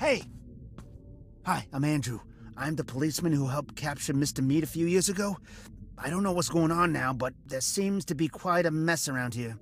Hey! Hi, I'm Andrew. I'm the policeman who helped capture Mr. Meat a few years ago. I don't know what's going on now, but there seems to be quite a mess around here.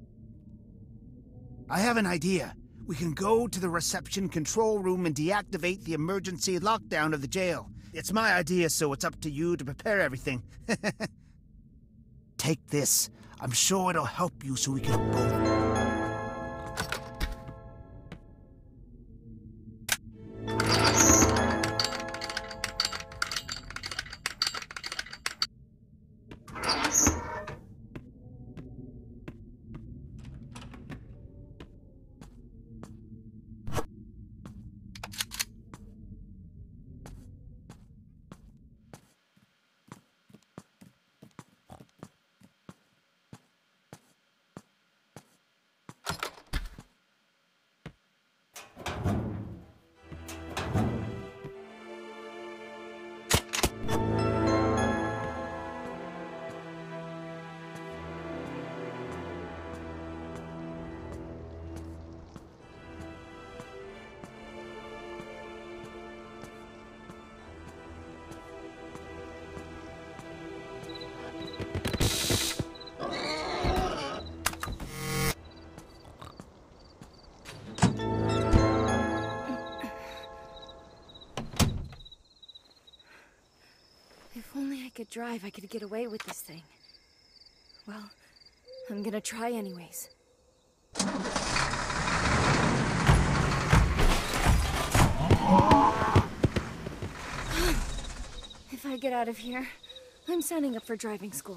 I have an idea. We can go to the reception control room and deactivate the emergency lockdown of the jail. It's my idea, so it's up to you to prepare everything. Take this. I'm sure it'll help you so we can both... If only I could drive, I could get away with this thing. Well, I'm gonna try anyways. If I get out of here, I'm signing up for driving school.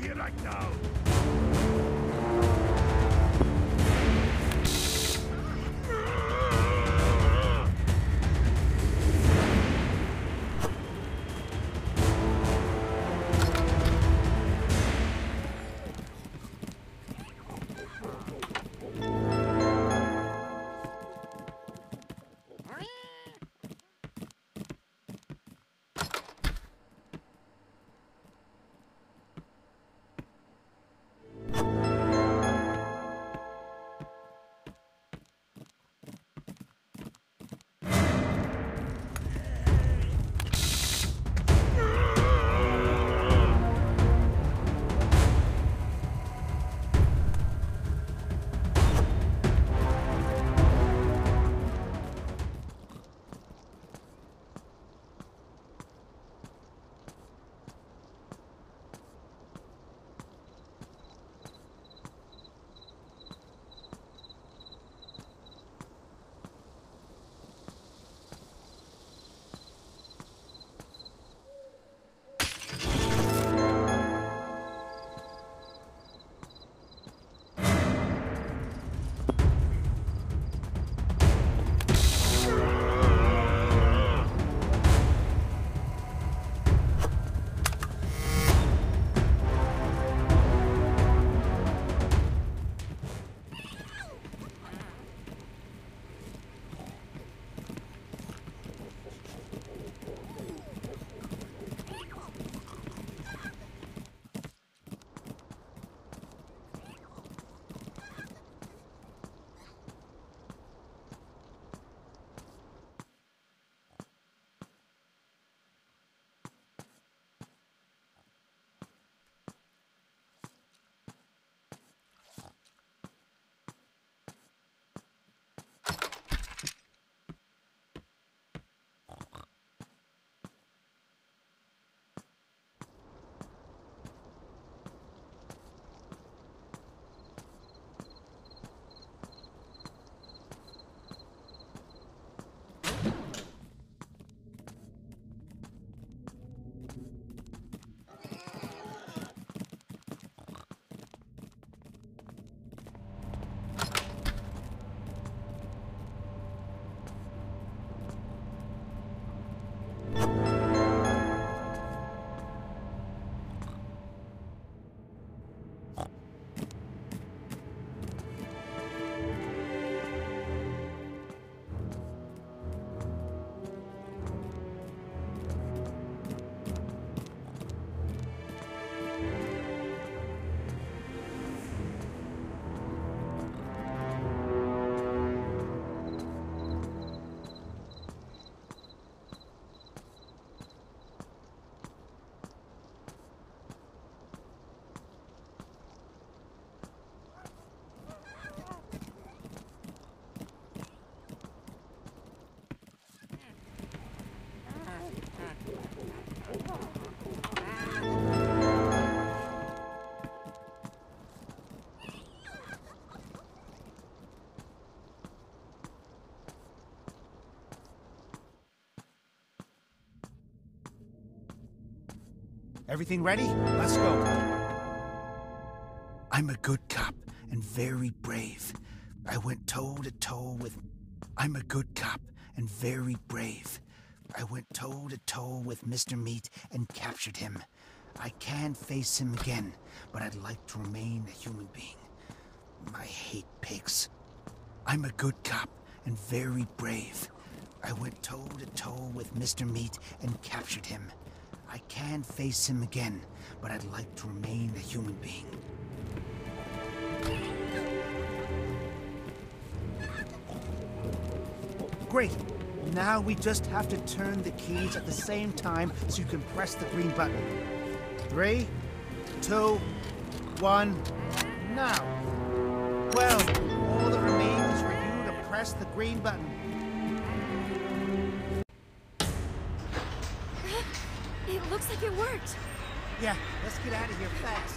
here right now. Everything ready? Let's go. I'm a good cop and very brave. I went toe-to-toe with... I'm a good cop and very brave. I went toe-to-toe with Mr. Meat and captured him. I can face him again, but I'd like to remain a human being. I hate pigs. I'm a good cop and very brave. I went toe-to-toe with Mr. Meat and captured him. I can face him again, but I'd like to remain a human being. Great. Now we just have to turn the keys at the same time so you can press the green button. 3, 2, 1, now. Well, all that remains is for you to press the green button. It looks like it worked. Yeah, let's get out of here fast.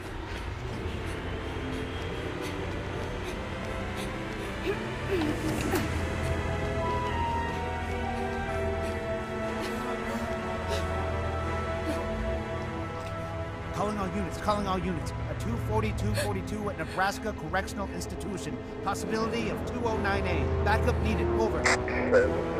Calling all units, calling all units. A 24242 at Nebraska Correctional Institution. Possibility of 209A. Backup needed, over.